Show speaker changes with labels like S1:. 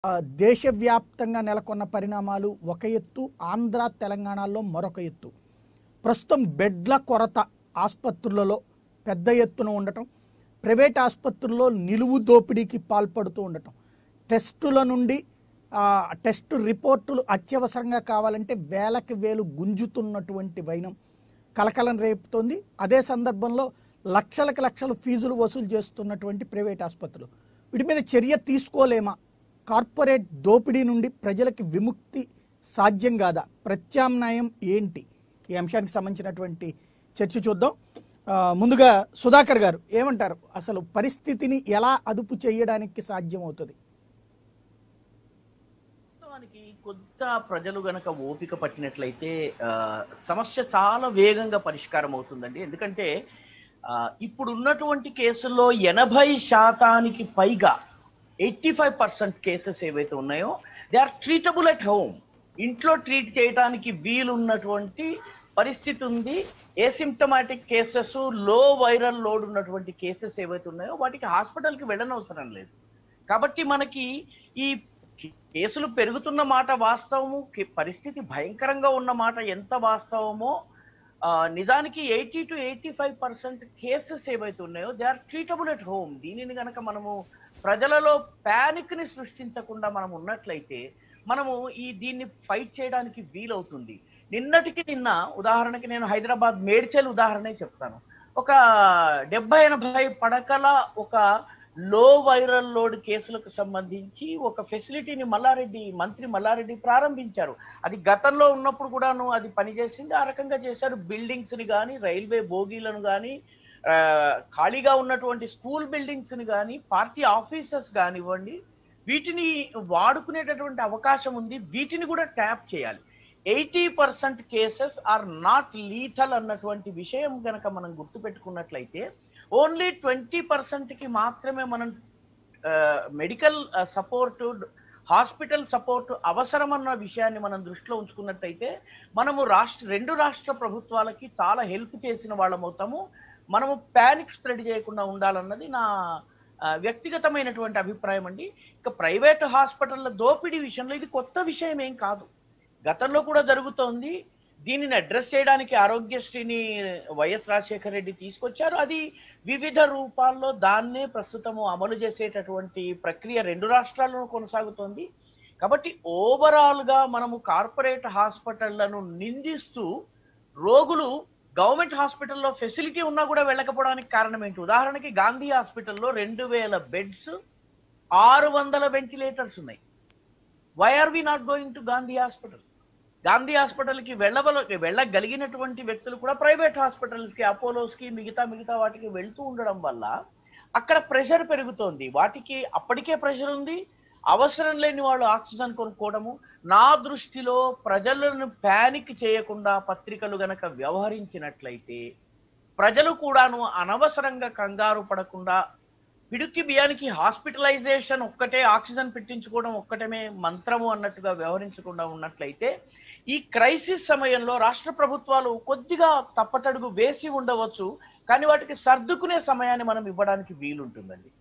S1: దేశవ్యాప్తంగా నెలకొన్న పరిణామాలు ఒక ఎత్తు, ఆంధ్ర తెలంగాణలో మరొక ఎత్తు. ప్రస్తుతం బెడ్ల కొరత ఆసుపత్రులలో పెద్ద ఎత్తున ఉండటం, ప్రైవేట్ ఆసుపత్రుల్లో నిలువు దోపిడీకి పాల్పడుతూ ఉండటం, టెస్టుల నుండి టెస్టు రిపోర్టులు అత్యవసరంగా కావాలంటే వేలకు వేలు గుంజుతున్నటువంటి వైనం కలకలం రేపుతోంది. అదే సందర్భంలో లక్షలకు లక్షలు ఫీజులు వసూలు చేస్తున్నటువంటి ప్రైవేట్ ఆసుపత్రులు, వీటి మీద చర్య తీసుకోలేమా? కార్పొరేట్ దోపిడీ నుండి ప్రజలకు విముక్తి సాధ్యం కాదా? ప్రత్యామ్నాయం ఏంటి? ఈ అంశానికి సంబంధించినటువంటి చర్చ చూద్దాం. ముందుగా సుధాకర్ గారు ఏమంటారు? అసలు పరిస్థితిని ఎలా అదుపు చేయడానికి సాధ్యమవుతుంది?
S2: వాస్తవానికి కొంత ప్రజలు గనక ఓపిక పట్టినట్లయితే సమస్య చాలా వేగంగా పరిష్కారం అవుతుందండి. ఎందుకంటే ఇప్పుడు ఉన్నటువంటి కేసుల్లో 80% పైగా 85% కేసెస్ ఏవైతే ఉన్నాయో they are treatable at home. ఇంట్లో ట్రీట్ చేయడానికి వీలున్నటువంటి పరిస్థితి ఉంది. Asymptomatic cases, low viral load ఉన్నటువంటి కేసెస్ ఏవైతే ఉన్నాయో వాటికి హాస్పిటల్కి వెళ్ళనవసరం లేదు. కాబట్టి మనకి ఈ కేసులు పెరుగుతున్న మాట వాస్తవము, పరిస్థితి భయంకరంగా ఉన్న మాట ఎంత వాస్తవమో, నిజానికి 80 to 85% కేసెస్ ఏవైతే ఉన్నాయో they are treatable at home. దీనిని కనుక మనము ప్రజలలో ప్యానిక్ ని సృష్టించకుండా మనం ఉన్నట్లయితే మనము దీన్ని ఫైట్ చేయడానికి వీలవుతుంది. నిన్నటికి నిన్న ఉదాహరణకి నేను హైదరాబాద్ మేడ్చల్ ఉదాహరణే చెప్తాను. ఒక 70-80 పడకల ఒక లో వైరల్ లోడ్ కేసులకు సంబంధించి ఒక ఫెసిలిటీని మంత్రి మల్లారెడ్డి ప్రారంభించారు. అది గతంలో ఉన్నప్పుడు కూడాను అది పనిచేసింది. ఆ రకంగా చేశారు. బిల్డింగ్స్ ని కానీ, రైల్వే బోగీలను కానీ, ఖాళీగా ఉన్నటువంటి స్కూల్ బిల్డింగ్స్ ని కానీ, పార్టీ ఆఫీసెస్ కానివ్వండి, వీటిని వాడుకునేటటువంటి అవకాశం ఉంది. వీటిని కూడా ట్యాప్ చేయాలి. 80% కేసెస్ ఆర్ నాట్ లీథల్ అన్నటువంటి విషయం కనుక మనం గుర్తుపెట్టుకున్నట్లయితే ఓన్లీ 20%కి మాత్రమే మనం మెడికల్ సపోర్టు, హాస్పిటల్ సపోర్టు అవసరమన్న విషయాన్ని మనం దృష్టిలో ఉంచుకున్నట్టయితే మనము రెండు రాష్ట్ర ప్రభుత్వాలకి చాలా హెల్ప్ చేసిన వాళ్ళం అవుతాము. మనము ప్యానిక్ స్ప్రెడ్ చేయకుండా ఉండాలన్నది నా వ్యక్తిగతమైనటువంటి అభిప్రాయం అండి. ఇక ప్రైవేట్ హాస్పిటల్ల దోపిడీ విషయంలో ఇది కొత్త విషయం ఏం కాదు, గతంలో కూడా జరుగుతోంది. దీనిని అడ్రస్ చేయడానికి ఆరోగ్యశ్రీని వైఎస్ రాజశేఖర రెడ్డి తీసుకొచ్చారు. అది వివిధ రూపాల్లో దాన్నే ప్రస్తుతము అమలు చేసేటటువంటి ప్రక్రియ రెండు రాష్ట్రాల్లో కొనసాగుతోంది. కాబట్టి ఓవరాల్ గా మనము కార్పొరేట్ హాస్పిటళ్లను నిందిస్తూ రోగులు గవర్నమెంట్ హాస్పిటల్లో ఫెసిలిటీ ఉన్నా కూడా వెళ్ళకపోవడానికి కారణం ఏంటి? ఉదాహరణకి గాంధీ హాస్పిటల్లో 2000 బెడ్స్, 600 వెంటిలేటర్స్ ఉన్నాయి. Why are we not going to Gandhi hospital? Gandhi హాస్పిటల్కి వెళ్ళగలిగినటువంటి వ్యక్తులు కూడా ప్రైవేట్ హాస్పిటల్స్కి, అపోలోస్కి, మిగతా వాటికి వెళ్తూ ఉండడం వల్ల అక్కడ ప్రెషర్ పెరుగుతోంది. వాటికి అప్పటికే ప్రెషర్ ఉంది. అవసరం లేని వాళ్ళు ఆక్సిజన్ కొనుక్కోవడము. నా దృష్టిలో ప్రజలను ప్యానిక్ చేయకుండా పత్రికలు గనక వ్యవహరించినట్లయితే ప్రజలు కూడాను అనవసరంగా కంగారు పడకుండా, పిడుక్కి బియ్యానికి హాస్పిటలైజేషన్ ఒక్కటే, ఆక్సిజన్ పెట్టించుకోవడం ఒక్కటమే మంత్రము అన్నట్టుగా వ్యవహరించకుండా ఉన్నట్లయితే ఈ క్రైసిస్ సమయంలో రాష్ట్ర ప్రభుత్వాలు కొద్దిగా తప్పటడుగు వేసి ఉండవచ్చు, కానీ వాటికి సర్దుకునే సమయాన్ని మనం ఇవ్వడానికి వీలుంటుందండి.